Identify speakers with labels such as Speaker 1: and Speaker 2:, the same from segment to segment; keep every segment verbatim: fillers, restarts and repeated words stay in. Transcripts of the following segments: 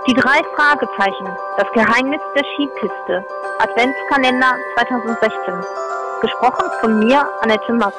Speaker 1: Die drei Fragezeichen, das Geheimnis der Skipiste, Adventskalender zweitausendsechzehn. Gesprochen von mir, Annette Mass.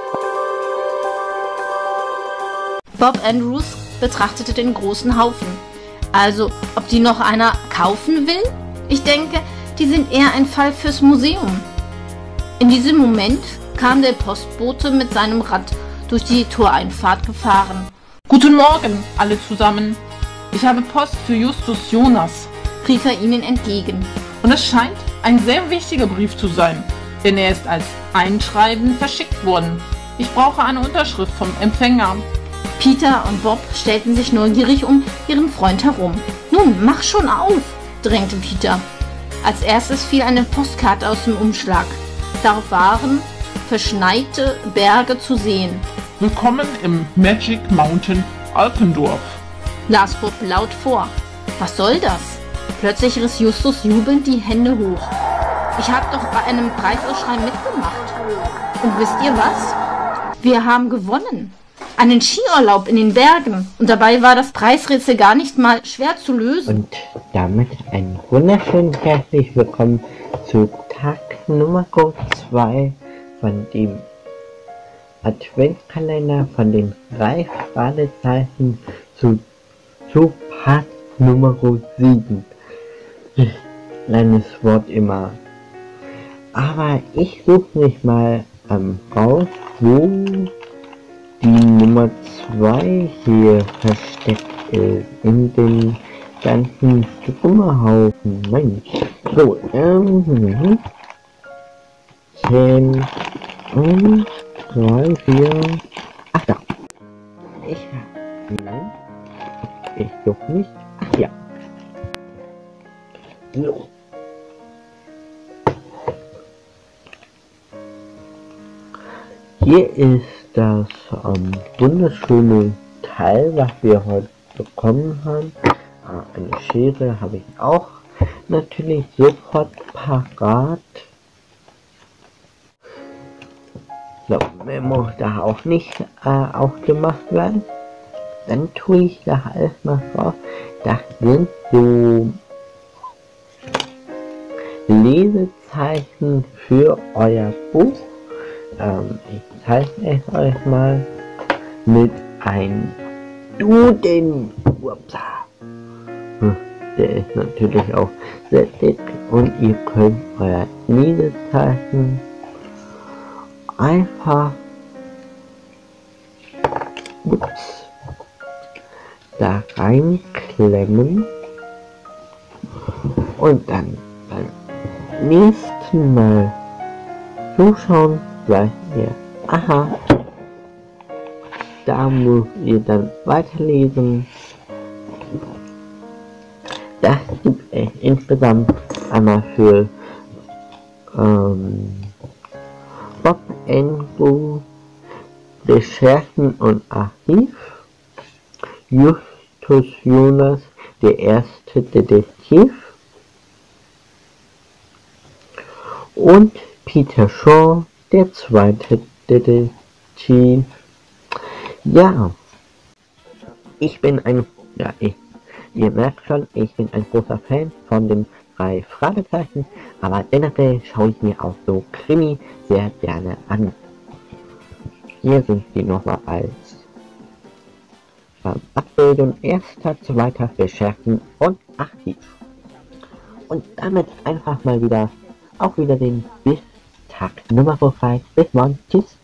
Speaker 2: Bob Andrews betrachtete den großen Haufen. Also, ob die noch einer kaufen will? Ich denke, die sind eher ein Fall fürs Museum. In diesem Moment kam der Postbote mit seinem Rad durch die Toreinfahrt gefahren.
Speaker 3: Guten Morgen, alle zusammen. Ich habe Post für Justus Jonas,
Speaker 2: rief er ihnen entgegen.
Speaker 3: Und es scheint ein sehr wichtiger Brief zu sein, denn er ist als Einschreiben verschickt worden. Ich brauche eine Unterschrift vom Empfänger.
Speaker 2: Peter und Bob stellten sich neugierig um ihren Freund herum. Nun, mach schon auf, drängte Peter. Als erstes fiel eine Postkarte aus dem Umschlag. Darauf waren verschneite Berge zu sehen.
Speaker 3: Willkommen im Magic Mountain Alpendorf,
Speaker 2: las Bob laut vor. Was soll das? Plötzlich riss Justus jubelnd die Hände hoch. Ich habe doch bei einem Preisausschreiben mitgemacht. Und wisst ihr was? Wir haben gewonnen. Einen Skiurlaub in den Bergen. Und dabei war das Preisrätsel gar nicht mal schwer zu lösen.
Speaker 4: Und damit ein wunderschön herzlich willkommen zu Tag Nummer zwei von dem Adventskalender von den drei Fragezeichen zu, zu Part Nummer sieben. Kleines Wort immer. Aber ich suche mich mal ähm, raus, wo die Nummer zwei hier versteckt ist. In den ganzen Trümmerhaufen. Mensch. So, ähm, zehn und drei, vier, ach da. Ich, nein, ich doch nicht. Ach ja. So. Hier ist das ähm, wunderschöne Teil, was wir heute bekommen haben. Ah, eine Schere habe ich auch natürlich sofort parat. So, mehr muss da auch nicht äh, aufgemacht werden. Dann tue ich da erstmal drauf. Das sind so Lesezeichen für euer Buch. Ähm, ich zeichne es euch mal mit einem Duden. Upsa. Hm, der ist natürlich auch sehr dick und ihr könnt euer Lesezeichen einfach ups, da reinklemmen und dann beim nächsten Mal zuschauen, seid ihr, aha, da müsst ihr dann weiterlesen. Das gibt es insgesamt einmal für ähm, Bob Andrews Recherchen und Archiv, Justus Jonas, der erste Detektiv, und Peter Shaw, der zweite Detektiv. Ja, ich bin ein, ja, ich, ihr merkt schon, ich bin ein großer Fan von den drei Fragezeichen, aber generell schaue ich mir auch so Krimi sehr gerne an. Hier sind die nochmal als ähm, Abbildung erster, zweiter Recherchen und Archiv. Und damit einfach mal wieder auf Wiedersehen bis Tag Nummer zwei. Bis morgen. Tschüss.